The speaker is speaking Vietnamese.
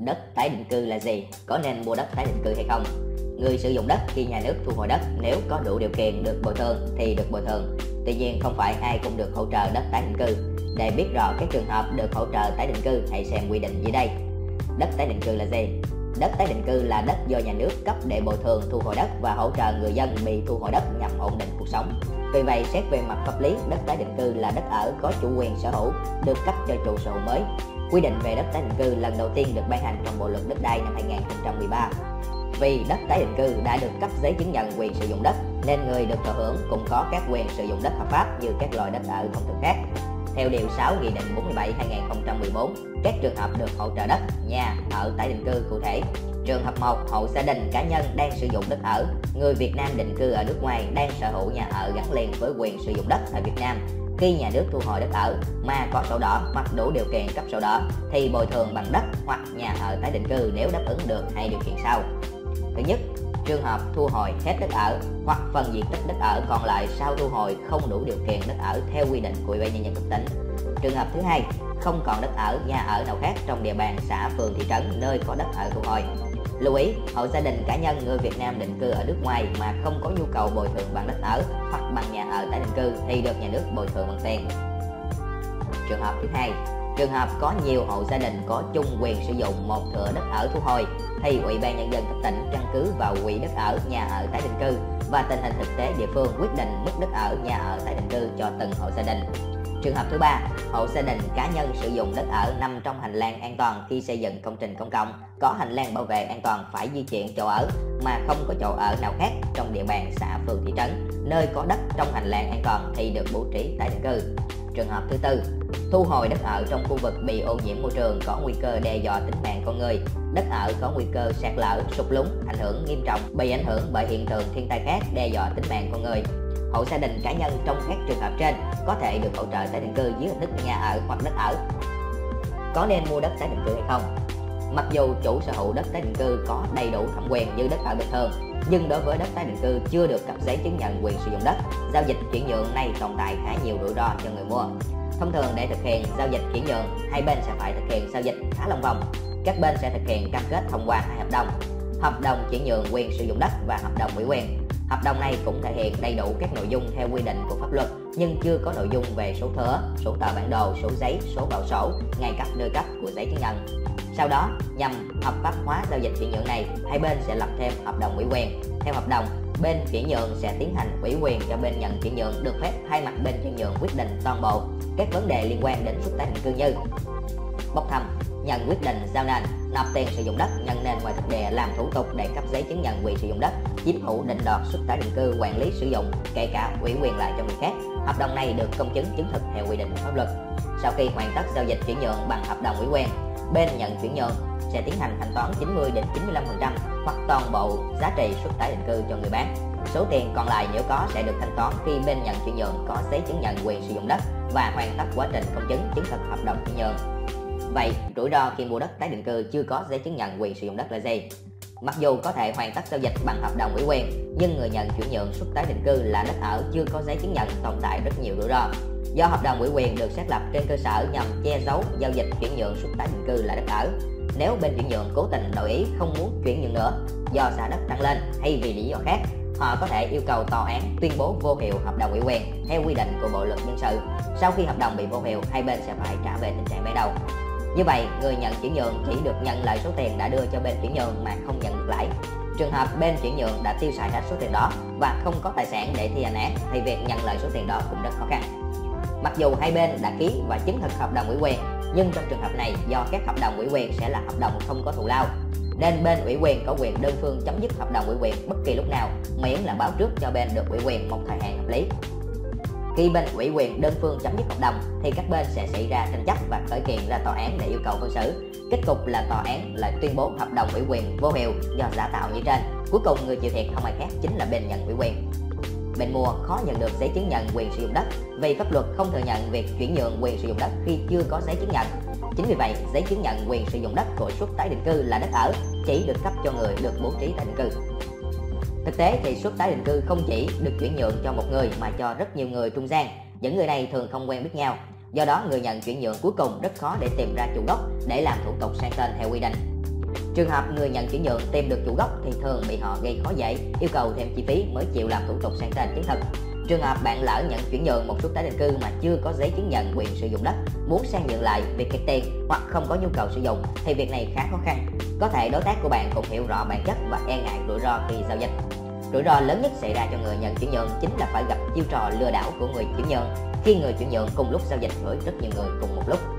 Đất tái định cư là gì? Có nên mua đất tái định cư hay không? Người sử dụng đất khi nhà nước thu hồi đất nếu có đủ điều kiện được bồi thường thì được bồi thường. Tuy nhiên không phải ai cũng được hỗ trợ đất tái định cư. Để biết rõ các trường hợp được hỗ trợ tái định cư, hãy xem quy định dưới đây. Đất tái định cư là gì? Đất tái định cư là đất do nhà nước cấp để bồi thường thu hồi đất và hỗ trợ người dân bị thu hồi đất nhằm ổn định cuộc sống. Vì vậy, xét về mặt pháp lý, đất tái định cư là đất ở có chủ quyền sở hữu, được cấp cho chủ sở hữu mới. Quy định về đất tái định cư lần đầu tiên được ban hành trong Bộ luật đất đai năm 2013. Vì đất tái định cư đã được cấp giấy chứng nhận quyền sử dụng đất, nên người được thụ hưởng cũng có các quyền sử dụng đất hợp pháp như các loại đất ở thông thường khác. Theo điều 6 Nghị định 47/2014, các trường hợp được hỗ trợ đất, nhà ở tái định cư cụ thể. Trường hợp 1, hộ gia đình cá nhân đang sử dụng đất ở. Người Việt Nam định cư ở nước ngoài đang sở hữu nhà ở gắn liền với quyền sử dụng đất tại Việt Nam. Khi nhà nước thu hồi đất ở mà có sổ đỏ hoặc đủ điều kiện cấp sổ đỏ thì bồi thường bằng đất hoặc nhà ở tái định cư nếu đáp ứng được hai điều kiện sau. Thứ nhất, trường hợp thu hồi hết đất ở hoặc phần diện tích đất ở còn lại sau thu hồi không đủ điều kiện đất ở theo quy định của Ủy ban nhân dân cấp tỉnh. Trường hợp thứ hai, không còn đất ở, nhà ở nào khác trong địa bàn xã, phường, thị trấn nơi có đất ở thu hồi. Lưu ý, hộ gia đình cá nhân người Việt Nam định cư ở nước ngoài mà không có nhu cầu bồi thường bằng đất ở hoặc bằng nhà ở tái định cư thì được nhà nước bồi thường bằng tiền. Trường hợp thứ hai, trường hợp có nhiều hộ gia đình có chung quyền sử dụng một thửa đất ở thu hồi thì Ủy ban nhân dân cấp tỉnh căn cứ vào quỹ đất ở, nhà ở tái định cư và tình hình thực tế địa phương quyết định mức đất ở, nhà ở tái định cư cho từng hộ gia đình. Trường hợp thứ ba, hộ gia đình cá nhân sử dụng đất ở nằm trong hành lang an toàn khi xây dựng công trình công cộng, có hành lang bảo vệ an toàn phải di chuyển chỗ ở mà không có chỗ ở nào khác trong địa bàn xã, phường, thị trấn nơi có đất trong hành lang an toàn thì được bố trí tái định cư. Trường hợp thứ tư, thu hồi đất ở trong khu vực bị ô nhiễm môi trường có nguy cơ đe dọa tính mạng con người, đất ở có nguy cơ sạt lở, sụt lún, ảnh hưởng nghiêm trọng, bị ảnh hưởng bởi hiện tượng thiên tai khác đe dọa tính mạng con người. Hộ gia đình cá nhân trong các trường hợp trên có thể được hỗ trợ tái định cư dưới hình thức nhà ở hoặc đất ở. Có nên mua đất tái định cư hay không? Mặc dù chủ sở hữu đất tái định cư có đầy đủ thẩm quyền như đất ở bình thường, nhưng đối với đất tái định cư chưa được cấp giấy chứng nhận quyền sử dụng đất, giao dịch chuyển nhượng này tồn tại khá nhiều rủi ro cho người mua. Thông thường để thực hiện giao dịch chuyển nhượng, hai bên sẽ phải thực hiện giao dịch khá long vòng. Các bên sẽ thực hiện cam kết thông qua hai hợp đồng: hợp đồng chuyển nhượng quyền sử dụng đất và hợp đồng ủy quyền. Hợp đồng này cũng thể hiện đầy đủ các nội dung theo quy định của pháp luật nhưng chưa có nội dung về số thửa, số tờ bản đồ, số giấy, số bảo sổ, ngày cấp, nơi cấp của giấy chứng nhận. Sau đó, nhằm hợp pháp hóa giao dịch chuyển nhượng này, hai bên sẽ lập thêm hợp đồng ủy quyền. Theo hợp đồng, bên chuyển nhượng sẽ tiến hành ủy quyền cho bên nhận chuyển nhượng được phép thay mặt bên chuyển nhượng quyết định toàn bộ các vấn đề liên quan đến xuất tái định cư như bốc thăm, nhận quyết định giao nền, nộp tiền sử dụng đất, nhận nền ngoài thực địa, làm thủ tục để cấp giấy chứng nhận quyền sử dụng đất, chiếm hữu định đoạt xuất tái định cư, quản lý sử dụng, kể cả ủy quyền lại cho người khác. Hợp đồng này được công chứng chứng thực theo quy định của pháp luật. Sau khi hoàn tất giao dịch chuyển nhượng bằng hợp đồng ủy quyền, bên nhận chuyển nhượng sẽ tiến hành thanh toán 90 đến 95% hoặc toàn bộ giá trị xuất tái định cư cho người bán. Số tiền còn lại nếu có sẽ được thanh toán khi bên nhận chuyển nhượng có giấy chứng nhận quyền sử dụng đất và hoàn tất quá trình công chứng chứng thực hợp đồng chuyển nhượng. Vậy, rủi ro khi mua đất tái định cư chưa có giấy chứng nhận quyền sử dụng đất là gì? Mặc dù có thể hoàn tất giao dịch bằng hợp đồng ủy quyền, nhưng người nhận chuyển nhượng xuất tái định cư là đất ở chưa có giấy chứng nhận tồn tại rất nhiều rủi ro. Do hợp đồng ủy quyền được xác lập trên cơ sở nhằm che giấu giao dịch chuyển nhượng xuất tái định cư là đất ở. Nếu bên chuyển nhượng cố tình đổi ý không muốn chuyển nhượng nữa do giá đất tăng lên hay vì lý do khác, họ có thể yêu cầu tòa án tuyên bố vô hiệu hợp đồng ủy quyền theo quy định của Bộ luật dân sự. Sau khi hợp đồng bị vô hiệu, hai bên sẽ phải trả về tình trạng ban đầu. Như vậy, người nhận chuyển nhượng chỉ được nhận lại số tiền đã đưa cho bên chuyển nhượng mà không nhận được lãi. Trường hợp bên chuyển nhượng đã tiêu xài hết số tiền đó và không có tài sản để thi hành án thì việc nhận lại số tiền đó cũng rất khó khăn. Mặc dù hai bên đã ký và chứng thực hợp đồng ủy quyền, nhưng trong trường hợp này do các hợp đồng ủy quyền sẽ là hợp đồng không có thù lao, nên bên ủy quyền có quyền đơn phương chấm dứt hợp đồng ủy quyền bất kỳ lúc nào, miễn là báo trước cho bên được ủy quyền một thời hạn hợp lý. Khi bên ủy quyền đơn phương chấm dứt hợp đồng thì các bên sẽ xảy ra tranh chấp và khởi kiện ra tòa án để yêu cầu phân xử. Kết cục là tòa án lại tuyên bố hợp đồng ủy quyền vô hiệu do giả tạo như trên. Cuối cùng người chịu thiệt không ai khác chính là bên nhận ủy quyền. Bên mua khó nhận được giấy chứng nhận quyền sử dụng đất vì pháp luật không thừa nhận việc chuyển nhượng quyền sử dụng đất khi chưa có giấy chứng nhận. Chính vì vậy, giấy chứng nhận quyền sử dụng đất của suất tái định cư là đất ở chỉ được cấp cho người được bố trí tái định cư. Thực tế thì suất tái định cư không chỉ được chuyển nhượng cho một người mà cho rất nhiều người trung gian. Những người này thường không quen biết nhau. Do đó, người nhận chuyển nhượng cuối cùng rất khó để tìm ra chủ gốc để làm thủ tục sang tên theo quy định. Trường hợp người nhận chuyển nhượng tìm được chủ gốc thì thường bị họ gây khó dễ, yêu cầu thêm chi phí mới chịu làm thủ tục sang tên chứng thực. Trường hợp bạn lỡ nhận chuyển nhượng một suất tái định cư mà chưa có giấy chứng nhận quyền sử dụng đất, muốn sang nhượng lại việc kẹt tiền hoặc không có nhu cầu sử dụng thì việc này khá khó khăn. Có thể đối tác của bạn cũng hiểu rõ bản chất và e ngại rủi ro khi giao dịch. Rủi ro lớn nhất xảy ra cho người nhận chuyển nhượng chính là phải gặp chiêu trò lừa đảo của người chuyển nhượng khi người chuyển nhượng cùng lúc giao dịch với rất nhiều người cùng một lúc.